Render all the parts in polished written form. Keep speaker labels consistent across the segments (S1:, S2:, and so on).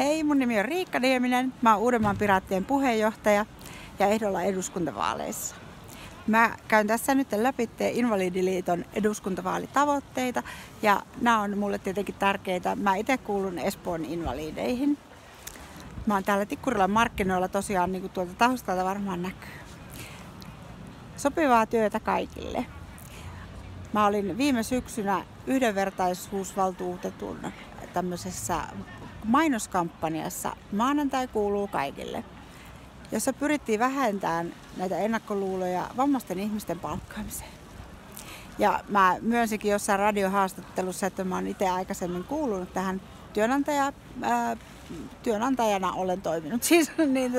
S1: Hei, mun nimi on Riikka Nieminen. Mä oon Uudenmaan Piraattien puheenjohtaja ja ehdolla eduskuntavaaleissa. Mä käyn tässä nyt läpi Invalidiliiton eduskuntavaalitavoitteita ja nämä on mulle tietenkin tärkeitä. Mä itse kuulun Espoon invalideihin. Mä oon täällä Tikkurilan markkinoilla tosiaan, niin kuin tuolta taustalta varmaan näkyy. Sopivaa työtä kaikille. Mä olin viime syksynä yhdenvertaisuusvaltuutetun tämmöisessä mainoskampanjassa Maanantai kuuluu kaikille, jossa pyrittiin vähentämään näitä ennakkoluuloja vammaisten ihmisten palkkaamiseen. Ja mä myönsinkin jossain radiohaastattelussa, että mä oon itse aikaisemmin kuulunut tähän työnantajana olen toiminut. Siis, niin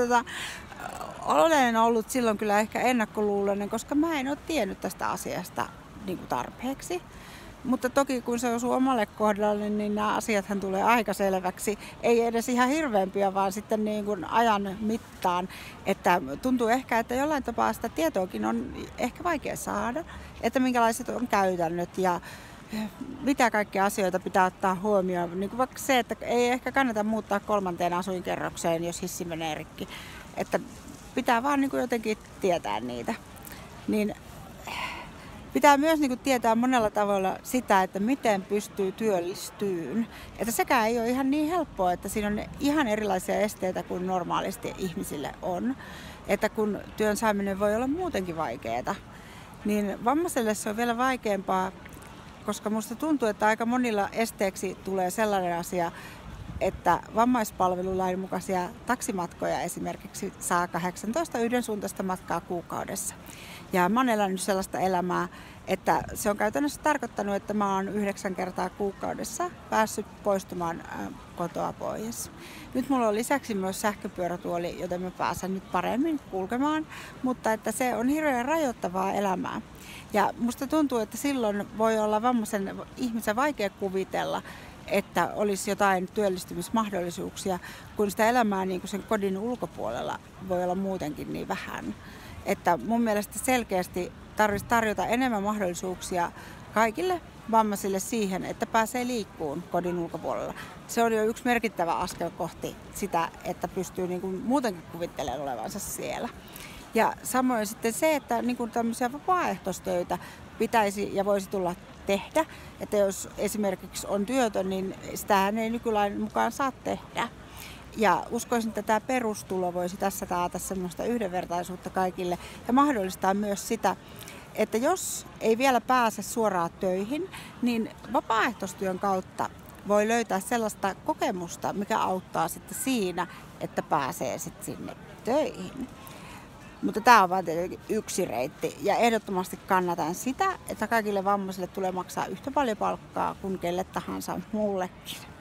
S1: olen ollut silloin kyllä ehkä ennakkoluuloinen, koska mä en ole tiennyt tästä asiasta niin kuin tarpeeksi. Mutta toki kun se osuu omalle kohdalle, niin nämä asiathan tulee aika selväksi. Ei edes ihan hirveämpiä, vaan sitten niin kuin ajan mittaan. Että tuntuu ehkä, että jollain tapaa sitä tietoakin on ehkä vaikea saada. Että minkälaiset on käytännöt ja mitä kaikkia asioita pitää ottaa huomioon. Niin kuin vaikka se, että ei ehkä kannata muuttaa 3. asuinkerrokseen, jos hissi menee rikki. Että pitää vaan niin kuin jotenkin tietää niitä. Niin pitää myös niin kuin tietää monella tavalla sitä, että miten pystyy työllistyyn. Että sekään ei ole ihan niin helppoa, että siinä on ihan erilaisia esteitä kuin normaalisti ihmisille on. Että kun työn saaminen voi olla muutenkin vaikeaa, niin vammaiselle se on vielä vaikeampaa, koska musta tuntuu, että aika monilla esteeksi tulee sellainen asia, että vammaispalvelulain mukaisia taksimatkoja esimerkiksi saa 18 yhdensuuntaista matkaa kuukaudessa. Ja mä oon elänyt sellaista elämää, että se on käytännössä tarkoittanut, että mä oon 9 kertaa kuukaudessa päässyt poistumaan kotoa pois. Nyt mulla on lisäksi myös sähköpyörätuoli, joten mä pääsen nyt paremmin kulkemaan, mutta että se on hirveän rajoittavaa elämää. Ja musta tuntuu, että silloin voi olla vammaisen ihmisen vaikea kuvitella, että olisi jotain työllistymismahdollisuuksia, kun sitä elämää niin kuin sen kodin ulkopuolella voi olla muutenkin niin vähän. Että mun mielestä selkeästi tarvitsisi tarjota enemmän mahdollisuuksia kaikille vammaisille siihen, että pääsee liikkuun kodin ulkopuolella. Se on jo yksi merkittävä askel kohti sitä, että pystyy niin kuin muutenkin kuvittelemaan olevansa siellä. Ja samoin sitten se, että niin kuin tämmöisiä vapaaehtoistöitä pitäisi ja voisi tulla tehdä. Että jos esimerkiksi on työtön, niin sitähän ei nykylain mukaan saa tehdä. Ja uskoisin, että tämä perustulo voisi tässä taata semmoista yhdenvertaisuutta kaikille ja mahdollistaa myös sitä, että jos ei vielä pääse suoraan töihin, niin vapaaehtoistyön kautta voi löytää sellaista kokemusta, mikä auttaa sitten siinä, että pääsee sitten sinne töihin. Mutta tämä on vain tietenkin yksi reitti ja ehdottomasti kannatan sitä, että kaikille vammaisille tulee maksaa yhtä paljon palkkaa kuin kelle tahansa muullekin.